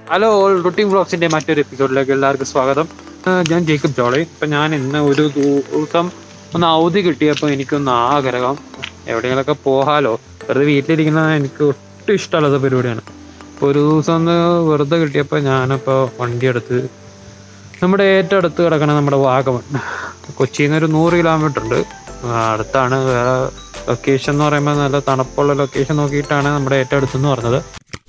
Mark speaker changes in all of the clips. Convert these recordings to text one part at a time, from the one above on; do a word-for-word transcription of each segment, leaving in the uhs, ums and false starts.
Speaker 1: Hello all routine വ്ളോഗ്സിൻ്റെ മറ്റൊരു എപ്പിസോഡിലേക്ക് എല്ലാവർക്കും സ്വാഗതം. ഞാൻ ജേക്കബ് ജോളി. ഇപ്പം ഞാൻ ഇന്ന് ഒരു ദിവസം ഒന്ന് അവധി കിട്ടിയപ്പോൾ എനിക്കൊന്ന് ആഗ്രഹം എവിടെയെങ്കിലുമൊക്കെ പോകാമല്ലോ. വെറുതെ വീട്ടിലിരിക്കുന്നത് എനിക്ക് ഒട്ടും ഇഷ്ടമുള്ളത് പരിപാടിയാണ്. അപ്പോൾ ഒരു ദിവസം ഒന്ന് വെറുതെ കിട്ടിയപ്പോൾ ഞാനപ്പോൾ വണ്ടി എടുത്ത് നമ്മുടെ ഏറ്റവും അടുത്ത് കിടക്കണ നമ്മുടെ വാഗമൺ, കൊച്ചിയിൽ നിന്ന് ഒരു നൂറ് കിലോമീറ്റർ ഉണ്ട്, അടുത്താണ്. വേറെ ലൊക്കേഷൻ എന്ന് പറയുമ്പോൾ നല്ല തണുപ്പുള്ള ലൊക്കേഷൻ നോക്കിയിട്ടാണ് നമ്മുടെ ഏറ്റവും അടുത്തെന്ന് പറഞ്ഞത്.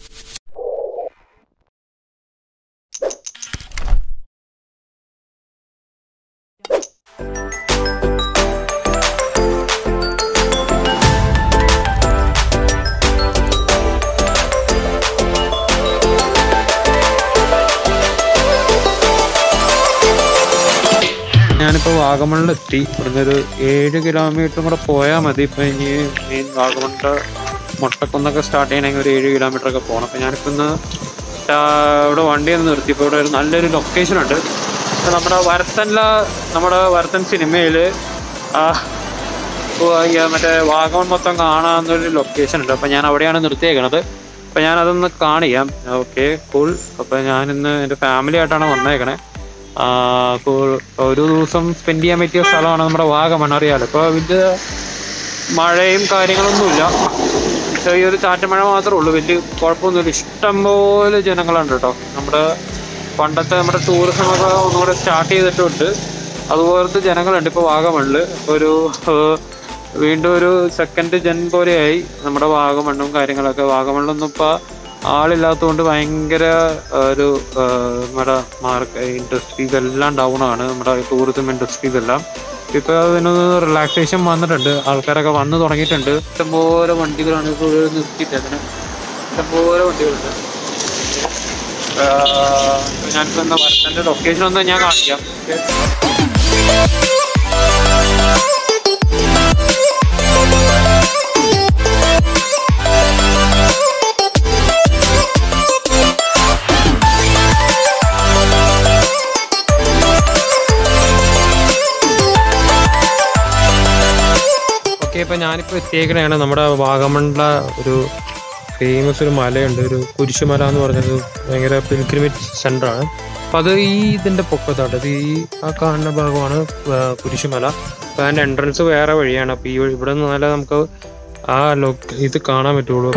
Speaker 1: ഞാനിപ്പോൾ വാഗമണിലെത്തി. ഇവിടുന്ന് ഒരു ഏഴ് കിലോമീറ്ററും കൂടെ പോയാൽ മതി. ഇപ്പോൾ ഇനി മെയിൻ വാഗമണിൻ്റെ മുട്ടക്കൊന്നൊക്കെ സ്റ്റാർട്ട് ചെയ്യണമെങ്കിൽ ഒരു ഏഴ് കിലോമീറ്റർ ഒക്കെ പോകണം. അപ്പോൾ ഞാനിപ്പോൾ ഇന്ന് ഇവിടെ വണ്ടി ഒന്ന് നിർത്തി. ഇപ്പോൾ ഇവിടെ ഒരു നല്ലൊരു ലൊക്കേഷൻ ഉണ്ട്. നമ്മുടെ വരത്തനിലെ നമ്മുടെ വരത്തൻ സിനിമയിൽ മറ്റേ വാഗമൺ മൊത്തം കാണാവുന്നൊരു ലൊക്കേഷൻ ഉണ്ട്. അപ്പോൾ ഞാൻ അവിടെയാണ് നിർത്തിയേക്കണത്. അപ്പോൾ ഞാനതൊന്ന് കാണിക്കാം. Okay, cool. അപ്പോൾ ഞാനിന്ന് എൻ്റെ ഫാമിലി ആയിട്ടാണ് വന്നേക്കണേ. ഒരു ദിവസം സ്പെൻഡ് ചെയ്യാൻ പറ്റിയ സ്ഥലമാണ് നമ്മുടെ വാഗമൺ, അറിയാലോ. ഇപ്പോൾ വലിയ മഴയും കാര്യങ്ങളൊന്നുമില്ല, ചെറിയൊരു ചാറ്റമഴ മാത്രമേ ഉള്ളൂ, വലിയ കുഴപ്പമൊന്നുമില്ല. ഇഷ്ടംപോലെ ജനങ്ങളുണ്ട് കേട്ടോ. നമ്മുടെ പണ്ടത്തെ നമ്മുടെ ടൂറിസമൊക്കെ ഒന്നുകൂടെ സ്റ്റാർട്ട് ചെയ്തിട്ടുണ്ട്, അതുപോലത്തെ ജനങ്ങളുണ്ട് ഇപ്പോൾ വാഗമണിൽ. ഒരു വീണ്ടും ഒരു സെക്കൻഡ് ജൻ പോലെയായി നമ്മുടെ വാഗമണ്ണും കാര്യങ്ങളൊക്കെ. വാഗമണിലൊന്നും ഇപ്പോൾ ആളില്ലാത്തതുകൊണ്ട് ഭയങ്കര ഒരു നമ്മുടെ മാർക്ക് ഇൻഡസ്ട്രീസ് എല്ലാം ഡൗൺ ആണ്, നമ്മുടെ ടൂറിസം ഇൻഡസ്ട്രീസ് എല്ലാം. ഇപ്പോൾ അതിനൊന്ന് റിലാക്സേഷൻ വന്നിട്ടുണ്ട്, ആൾക്കാരൊക്കെ വന്ന് തുടങ്ങിയിട്ടുണ്ട്. ഇഷ്ടംപോലെ വണ്ടികളാണ് ഇപ്പോൾ നിർത്തിയിട്ട്, അങ്ങനെ ഇഷ്ടംപോലെ വണ്ടികളുണ്ട്. ഞാനിപ്പോൾ എന്താ വരത്തൻ്റെ ലൊക്കേഷൻ ഒന്ന് ഞാൻ കാണിക്കാം. ഇപ്പം ഞാനിപ്പോൾ എത്തിയേക്കണതാണ് നമ്മുടെ വാഗമണിലെ ഒരു ഫേമസ് ഒരു മലയുണ്ട്, ഒരു കുരിശുമല എന്ന് പറഞ്ഞത്. ഭയങ്കര പിൽഗ്രിമേജ് സെൻ്ററാണ്. അപ്പം അത് ഈ ഇതിൻ്റെ പൊക്കത്താണ്, അത് ഈ ആ കാണുന്ന ഭാഗമാണ് കുരിശുമല. അപ്പം അതിൻ്റെ എൻട്രൻസ് വേറെ വഴിയാണ്. അപ്പോൾ ഈ ഇവിടെ നിന്നാലേ നമുക്ക് ആ ലൊ ഇത് കാണാൻ പറ്റുള്ളൂ.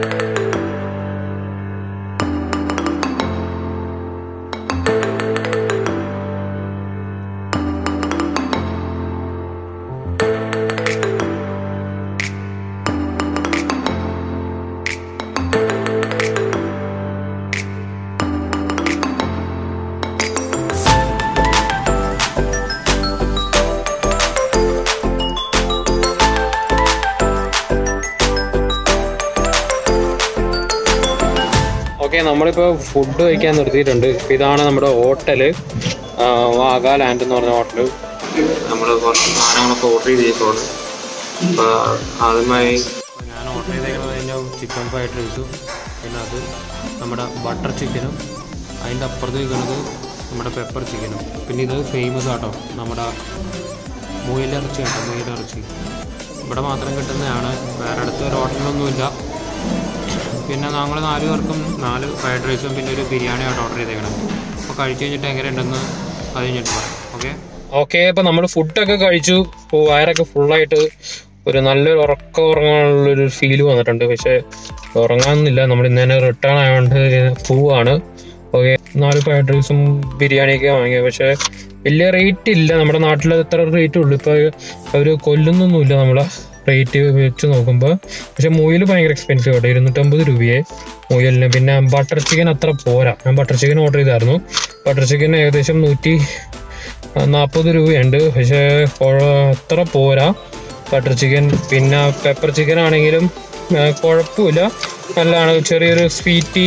Speaker 1: ഓക്കെ, നമ്മളിപ്പോൾ ഫുഡ് കഴിക്കാൻ നിർത്തിയിട്ടുണ്ട്. ഇപ്പോൾ ഇതാണ് നമ്മുടെ ഹോട്ടല്, വാഗ ലാൻഡ് എന്ന് പറഞ്ഞ ഹോട്ടല്. നമ്മൾ കുറച്ച് സാധനങ്ങളൊക്കെ ഓർഡർ ചെയ്തേക്കുവാണ്. അപ്പോൾ ആദ്യമായി ഞാൻ ഓർഡർ ചെയ്തേക്കുന്നത് കഴിഞ്ഞാൽ ചിക്കൻ ഫ്രൈഡ് റൈസും, പിന്നെ അത് നമ്മുടെ ബട്ടർ ചിക്കനും, അതിൻ്റെ അപ്പുറത്ത് വയ്ക്കുന്നത് നമ്മുടെ പെപ്പർ ചിക്കനും. പിന്നെ ഇത് ഫേമസ് ആട്ടോ, നമ്മുടെ മുയലിറച്ചി കേട്ടോ, മുയലിറച്ചി ഇവിടെ മാത്രം കിട്ടുന്നതാണ്, വേറെ അടുത്ത് ഒരു ഹോട്ടലൊന്നുമില്ല. പിന്നെ ഞങ്ങൾ നാല് പേർക്കും നാല് ഫ്രൈഡ് റൈസും പിന്നെ ഒരു ബിരിയാണിയായിട്ട് ഓർഡർ ചെയ്തേക്കണം. അപ്പോൾ കഴിച്ച് കഴിഞ്ഞിട്ട് എങ്ങനെയുണ്ടെന്ന് അത് കഴിഞ്ഞിട്ട് പറയാം. ഓക്കെ ഓക്കെ അപ്പോൾ നമ്മൾ ഫുഡൊക്കെ കഴിച്ചു. ഇപ്പോൾ വയറൊക്കെ ഫുള്ളായിട്ട് ഒരു നല്ലൊരു ഉറക്കം ഉറങ്ങാനുള്ളൊരു ഫീല് വന്നിട്ടുണ്ട്. പക്ഷേ ഉറങ്ങാനൊന്നുമില്ല, നമ്മൾ ഇന്ന് തന്നെ റിട്ടേൺ ആയതുകൊണ്ട് പോവാണ്. ഓക്കെ, നാല് ഫ്രൈഡ് റൈസും ബിരിയാണിയൊക്കെ വാങ്ങിയത്. പക്ഷേ വലിയ റേറ്റ് ഇല്ല, നമ്മുടെ നാട്ടിൽ എത്ര റേറ്റ് ഉള്ളൂ. ഇപ്പോൾ അവർ കൊല്ലുന്നൊന്നുമില്ല നമ്മളെ റേറ്റ് വെച്ച് നോക്കുമ്പോൾ. പക്ഷെ മുയൽ ഭയങ്കര എക്സ്പെൻസീവ് ആട്ടോ, ഇരുന്നൂറ്റമ്പത് രൂപയെ മുയലിന്. പിന്നെ ബട്ടർ ചിക്കൻ അത്ര പോരാ. ഞാൻ ബട്ടർ ചിക്കൻ ഓർഡർ ചെയ്തായിരുന്നു. ബട്ടർ ചിക്കൻ ഏകദേശം നൂറ്റി നാൽപ്പത് രൂപയുണ്ട്, പക്ഷേ അത്ര പോരാ ബട്ടർ ചിക്കൻ. പിന്നെ പെപ്പർ ചിക്കൻ ആണെങ്കിലും കുഴപ്പമില്ല, നല്ലതാണ്. ചെറിയൊരു സ്വീറ്റി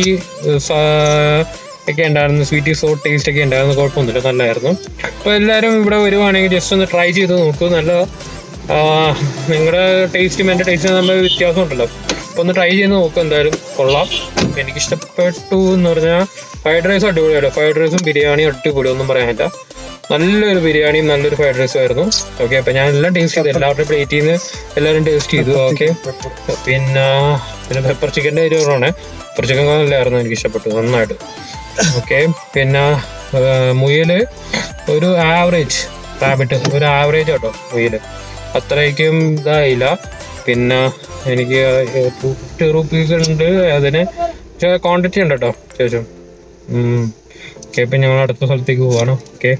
Speaker 1: ഒക്കെ ഉണ്ടായിരുന്നു, സ്വീറ്റി സോ ടേസ്റ്റ് ഒക്കെ ഉണ്ടായിരുന്നു, കുഴപ്പമൊന്നുമില്ല, നല്ലതായിരുന്നു. അപ്പോൾ എല്ലാവരും ഇവിടെ വരുവാണെങ്കിൽ ജസ്റ്റ് ഒന്ന് ട്രൈ ചെയ്ത് നോക്കൂ. നല്ല നിങ്ങളുടെ ടേസ്റ്റും എൻ്റെ ടേസ്റ്റും തമ്മിൽ വ്യത്യാസം ഉണ്ടല്ലോ. അപ്പോൾ ഒന്ന് ട്രൈ ചെയ്ത് നോക്കുക, എന്തായാലും കൊള്ളാം. എനിക്കിഷ്ടപ്പെട്ടു എന്ന് പറഞ്ഞാൽ ഫ്രൈഡ് റൈസ് അടിപൊളിയാട്ടോ, ഫ്രൈഡ് റൈസും ബിരിയാണിയും അടിപൊളി, ഒന്നും പറയാനില്ല. നല്ലൊരു ബിരിയാണിയും നല്ലൊരു ഫ്രൈഡ് റൈസും ആയിരുന്നു. ഓക്കെ, അപ്പം ഞാൻ എല്ലാം ടേസ്റ്റ് ചെയ്തു, എല്ലാവരുടെയും പ്ലേറ്റിൽ നിന്ന് എല്ലാവരും ടേസ്റ്റ് ചെയ്തു. ഓക്കെ, പിന്നെ പിന്നെ പെപ്പർ ചിക്കൻ്റെ ഒരു പറഞ്ഞേ, പെപ്പർ ചിക്കൻ നല്ലായിരുന്നു, എനിക്ക് ഇഷ്ടപ്പെട്ടു നന്നായിട്ട്. ഓക്കെ. പിന്നെ മുയൽ ഒരു ആവറേജ് റാബിറ്റ്, ഒരു ആവറേജ് കേട്ടോ മുയൽ, അത്രയ്ക്കും ഇതായില്ല. പിന്നെ എനിക്ക് ടു ഫിഫ്റ്റി റുപ്പീസ് ഉണ്ട് അതിന്, പക്ഷേ ക്വാണ്ടിറ്റി ഉണ്ട് കേട്ടോ ശേഷം. ഓക്കെ, ഇപ്പം ഞങ്ങൾ അടുത്ത സ്ഥലത്തേക്ക് പോവാണ്. Okay,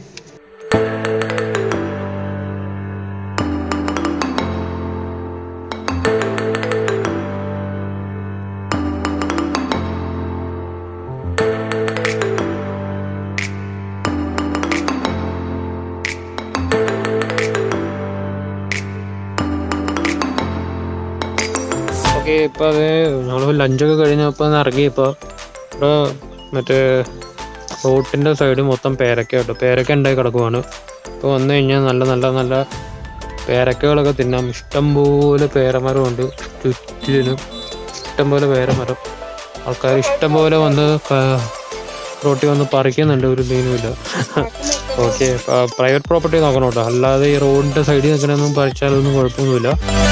Speaker 1: okay. ഇപ്പം അത് ഞങ്ങൾ ലഞ്ചൊക്കെ കഴിഞ്ഞപ്പോൾ ഒന്ന് ഇറങ്ങിയപ്പോൾ ഇവിടെ മറ്റേ റോട്ടിൻ്റെ സൈഡ് മൊത്തം പേരക്ക കേട്ടോ, പേരക്ക ഉണ്ടായി കിടക്കുവാണ്. ഇപ്പോൾ വന്നു കഴിഞ്ഞാൽ നല്ല നല്ല നല്ല പേരക്കകളൊക്കെ തിന്നാം. ഇഷ്ടംപോലെ പേരമരമുണ്ട് ചുറ്റിനും, ഇഷ്ടംപോലെ പേരമരം. ആൾക്കാർ ഇഷ്ടംപോലെ വന്ന് റോട്ടിൽ വന്ന് പറിക്കുന്നുണ്ട്, ഒരു മീനുമില്ല. ഓക്കെ, പ്രൈവറ്റ് പ്രോപ്പർട്ടി നോക്കണം കേട്ടോ, അല്ലാതെ ഈ റോഡിൻ്റെ സൈഡിൽ നിൽക്കണമെന്നും പറിച്ചാലൊന്നും കുഴപ്പമൊന്നുമില്ല.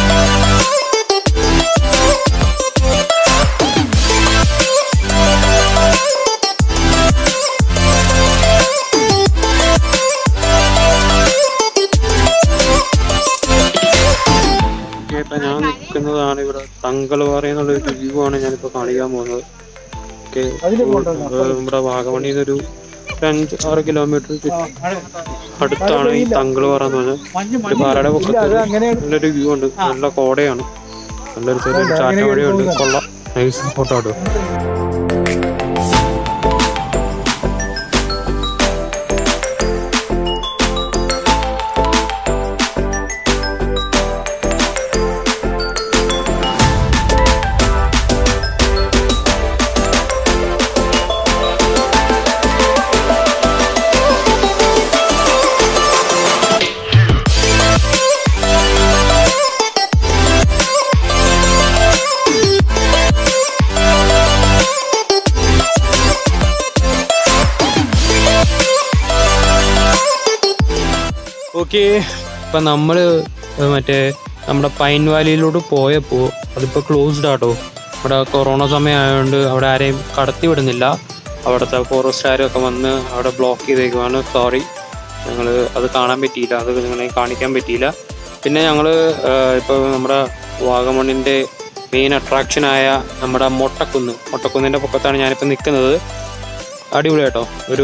Speaker 1: ഇപ്പം ഞാൻ നിൽക്കുന്നതാണ് ഇവിടെ തങ്കൽവാറ എന്നുള്ളൊരു വ്യൂ ആണ് ഞാനിപ്പോൾ കാണിക്കാൻ പോകുന്നത്. ഓക്കെ, ഇവിടെ വാഗമണിയിൽ നിന്നൊരു അഞ്ച് ആറ് കിലോമീറ്റർ അടുത്താണ് ഈ തങ്കൽവാറ എന്ന് പറഞ്ഞാൽ. ഒരു പാറയുടെ പൊക്കത്ത് നല്ലൊരു വ്യൂ ഉണ്ട്, നല്ല കോടയാണ്, നല്ലൊരു ചെറിയൊരു ചാറ്റമഴയുണ്ട്. കൊള്ളാം, നൈസ് ഫോട്ടോ ആട്ടോ. ഓക്കെ, ഇപ്പം നമ്മൾ മറ്റേ നമ്മുടെ പൈൻ വാലിയിലോട്ട് പോയപ്പോൾ അതിപ്പോൾ ക്ലോസ്ഡ് ആട്ടോ. ഇവിടെ കൊറോണ സമയം ആയതുകൊണ്ട് അവിടെ ആരെയും കടത്തി വിടുന്നില്ല. അവിടുത്തെ ഫോറസ്റ്റുകാരൊക്കെ വന്ന് അവിടെ ബ്ലോക്ക് ചെയ്തേക്കുവാണ്. സോറി, ഞങ്ങൾ അത് കാണാൻ പറ്റിയില്ല, അത് നിങ്ങളെ കാണിക്കാൻ പറ്റിയില്ല. പിന്നെ ഞങ്ങൾ ഇപ്പോൾ നമ്മുടെ വാഗമണിൻ്റെ മെയിൻ അട്രാക്ഷനായ നമ്മുടെ മൊട്ടക്കുന്ന്, മൊട്ടക്കുന്നിൻ്റെ പൊക്കത്താണ് ഞാനിപ്പോൾ നിൽക്കുന്നത്. അടിപൊളിയാട്ടോ, ഒരു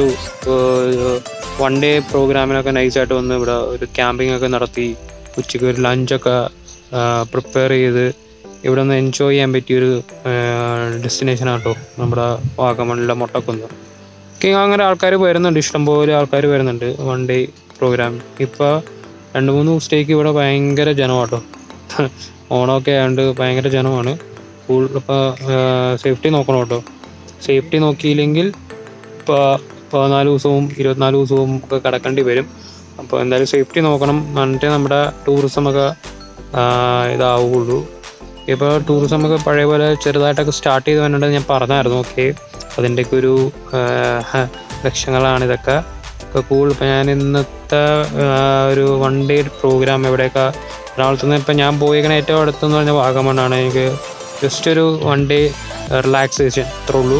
Speaker 1: വൺ ഡേ പ്രോഗ്രാമിനൊക്കെ നൈസായിട്ട് വന്ന് ഇവിടെ ഒരു ക്യാമ്പിംഗ് ഒക്കെ നടത്തി ഉച്ചയ്ക്ക് ഒരു ലഞ്ചൊക്കെ പ്രിപ്പയർ ചെയ്ത് ഇവിടെ ഒന്ന് എൻജോയ് ചെയ്യാൻ പറ്റിയൊരു ഡെസ്റ്റിനേഷനാണ് കേട്ടോ നമ്മുടെ വാഗമണിലെ മൊട്ടക്കുന്ന്. ഓക്കെ, അങ്ങനെ ആൾക്കാർ വരുന്നുണ്ട്, ഇഷ്ടംപോലെ ആൾക്കാർ വരുന്നുണ്ട് വൺ ഡേ പ്രോഗ്രാം. ഇപ്പോൾ രണ്ട് മൂന്ന് ദിവസത്തേക്ക് ഇവിടെ ഭയങ്കര ജനമാട്ടോ, ഓണമൊക്കെ ആയതുകൊണ്ട് ഭയങ്കര ജനമാണ്. ഫുൾ ഇപ്പോൾ സേഫ്റ്റി നോക്കണം കേട്ടോ, സേഫ്റ്റി നോക്കിയില്ലെങ്കിൽ ഇപ്പോൾ പതിനാല് ദിവസവും ഇരുപത്തിനാല് ദിവസവും ഒക്കെ കിടക്കേണ്ടി വരും. അപ്പോൾ എന്തായാലും സേഫ്റ്റി നോക്കണം, എന്നിട്ടേ നമ്മുടെ ടൂറിസമൊക്കെ ഇതാവുള്ളൂ. ഇപ്പോൾ ടൂറിസമൊക്കെ പഴയ പോലെ ചെറുതായിട്ടൊക്കെ സ്റ്റാർട്ട് ചെയ്ത് വന്നിട്ടുണ്ടെന്ന് ഞാൻ പറഞ്ഞായിരുന്നു. ഓക്കെ, അതിൻ്റെയൊക്കെ ഒരു ലക്ഷ്യങ്ങളാണ് ഇതൊക്കെ ഒക്കെ കൂൾ. ഇപ്പോൾ ഞാൻ ഇന്നത്തെ ഒരു വൺ ഡേ പ്രോഗ്രാം എവിടെയൊക്കെ എറണാകുളത്ത് നിന്ന് ഇപ്പം ഞാൻ പോയേക്കണ ഏറ്റവും അടുത്തെന്ന് പറഞ്ഞാൽ വാഗമണ്ണാണ്. എനിക്ക് ജസ്റ്റ് ഒരു വൺ ഡേ റിലാക്സേഷൻ അത്രേ ഉള്ളൂ.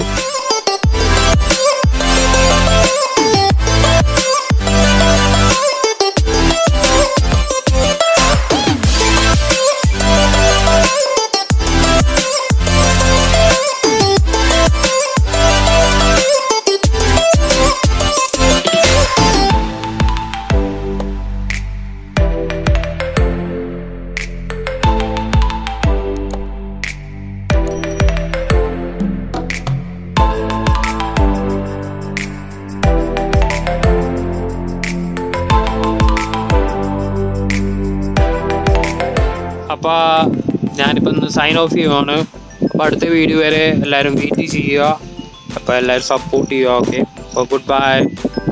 Speaker 1: അപ്പോൾ ഞാനിപ്പോൾ ഒന്ന് സൈൻ ഓഫ് ചെയ്യുവാണ്. അപ്പോൾ അടുത്ത വീഡിയോ വരെ എല്ലാവരും വെയിറ്റ് ചെയ്യുക. അപ്പോൾ എല്ലാവരും സപ്പോർട്ട് ചെയ്യുക. ഓക്കെ, അപ്പോൾ ഗുഡ് ബൈ.